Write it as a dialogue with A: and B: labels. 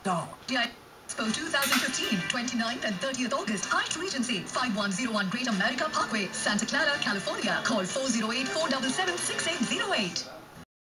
A: DI Expo 2015, 29th and 30th August, Hyatt Regency, 5101 Great America Parkway, Santa Clara, California. Call 408-477-6808.